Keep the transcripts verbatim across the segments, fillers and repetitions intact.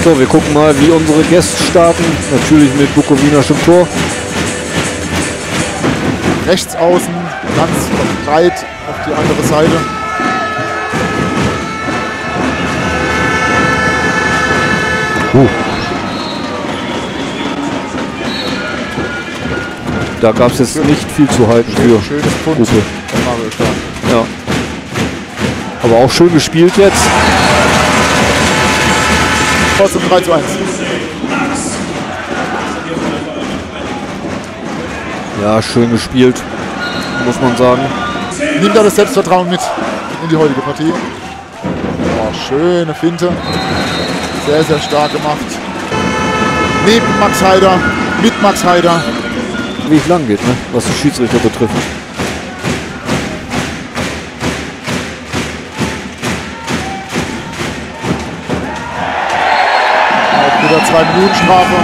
So, wir gucken mal, wie unsere Gäste starten. Natürlich mit Bukowina im Tor. Rechts außen, ganz breit auf die andere Seite. Uh. Da gab es jetzt nicht viel zu halten für schönes Pfund. Ja. Aber auch schön gespielt jetzt. Trotzdem drei zu eins. Ja, schön gespielt, muss man sagen. Nimmt er das Selbstvertrauen mit in die heutige Partie. Oh, schöne Finte. Sehr, sehr stark gemacht. Neben Max Heider, mit Max Heider. Wie es lang geht, ne? Was die Schiedsrichter betrifft. Auch wieder zwei Minuten Strafe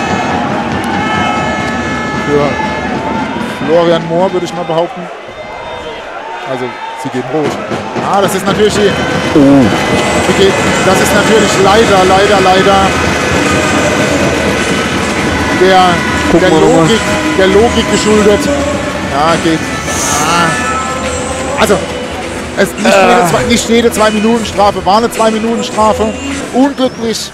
für Florian Mohr, würde ich mal behaupten. Also, sie geben rot. Ah, das ist natürlich die, Oh. okay, das ist natürlich leider, leider, leider der, Gucken der, wir noch mal. Logik, der Logik geschuldet. Ja, geht. Ah. Also, es nicht, Äh. jede zwei, nicht jede zwei Minuten Strafe war eine zwei Minuten Strafe. Unglücklich.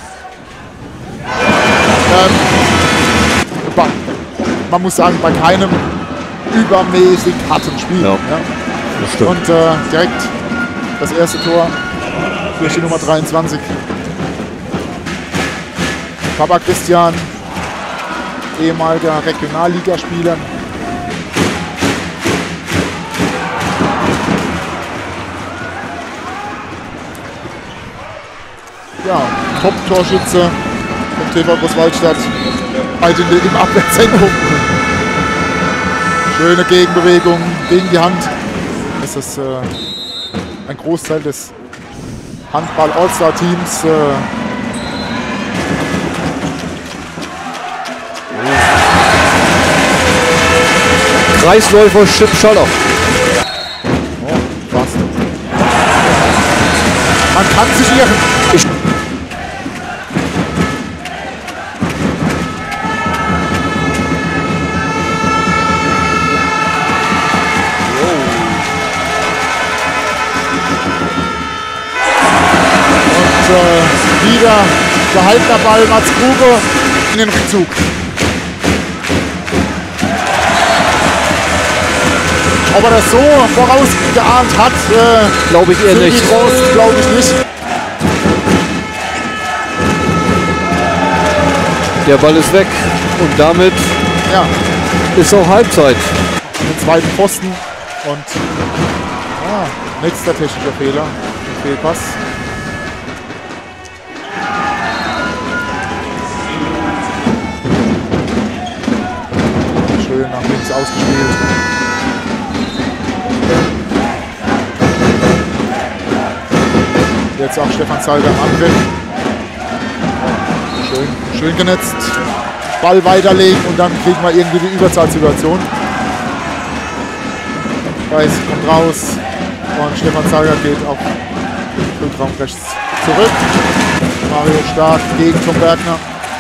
Ähm, ba- man muss sagen, bei keinem übermäßig harten Spiel. Ja. Ja. Das stimmt. Und äh, direkt das erste Tor durch die Nummer dreiundzwanzig. Papa Christian, ehemaliger Regionalligaspieler. Ja, Top-Torschütze vom T V Großwaldstadt. Halt in, im Abwehrzentrum. Schöne Gegenbewegung gegen die Hand. Das ist äh, ein Großteil des Handball-All-Star-Teams. Äh, Kreisläufer Chip Schaller. oh, fast. Man kann sich irren. Ich Und äh, wieder gehaltener Ball Mats Kruge in den Rückzug. Ob er das so vorausgeahnt hat, äh, glaube ich eher sind nicht. die Chancen, glaube ich nicht. Der Ball ist weg und damit Ja, ist auch Halbzeit. den zweiten Pfosten und ah, nächster technischer Fehler, ein Fehlpass. Schön nach links ausgespielt. Jetzt auch Stefan Zalger am Angriff. Schön, schön genetzt. Ball weiterlegen und dann kriegen wir irgendwie die Überzahlsituation. Weiß kommt raus und Stefan Zalger geht auf den Rückraum rechts zurück. Mario Stark gegen Tom Bergner.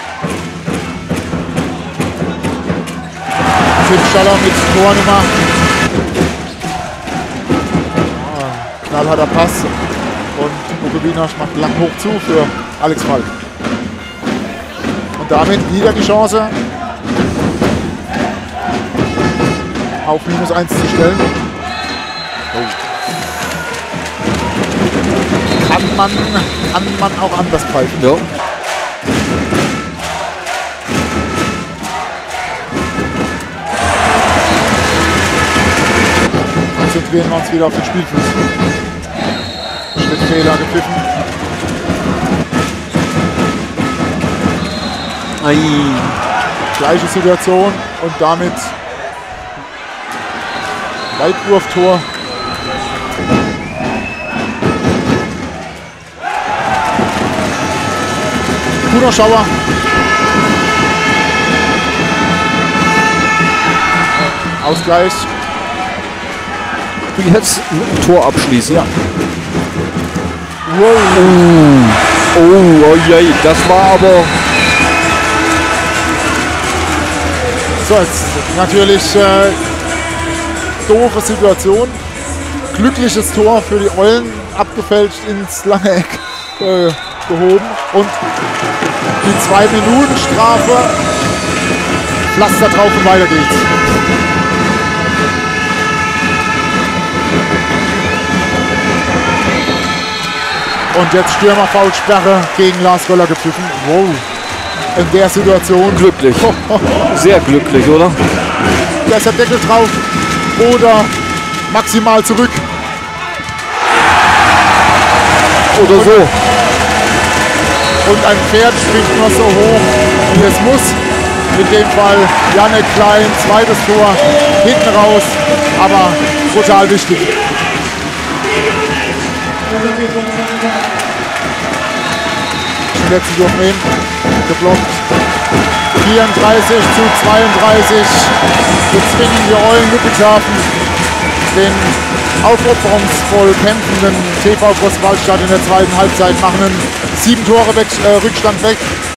Tim Schaller mit Tornummer. Ah, knallharter Pass. Und Bukowina macht lang hoch zu für Alex Falk. Und damit wieder die Chance, auf minus eins zu stellen. Kann man, kann man auch anders pfeifen. Ja. Konzentrieren wir uns wieder auf den Spielfluss. Schrittfehler gepfiffen. Ei. Gleiche Situation und damit Weitwurftor. Guter Schauer. Ausgleich. Jetzt mit dem Tor abschließen. Ja. Wow. Oh, oh je, das war aber... So, jetzt natürlich äh, doofe Situation. Glückliches Tor für die Eulen, abgefälscht ins lange Eck äh, gehoben. Und die zwei Minuten Strafe, Pflaster drauf und weiter geht's. Und jetzt Stürmerfoulsperre gegen Lars Göller gepfiffen. Wow. In der Situation. Glücklich. Sehr glücklich, oder? Da ist der Deckel drauf. Oder maximal zurück. Oder so. Und ein Pferd springt noch so hoch, wie es muss. In dem Fall Janne Klein, zweites Tor, hinten raus, aber total wichtig. Den letzten Wurf nehmen, geblockt. vierunddreißig zu zweiunddreißig. Bezwingen die Eulen Ludwigshafen den aufopferungsvoll kämpfenden T V Großwaldstadt in der zweiten Halbzeit, machen einen sieben Tore weg, äh, Rückstand weg.